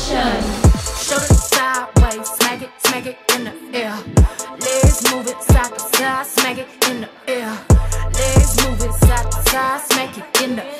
motion. Shoulder sideways, smack it in the air. Legs move it side to side, smack it in the air. Legs move it side to side, smack it in the air.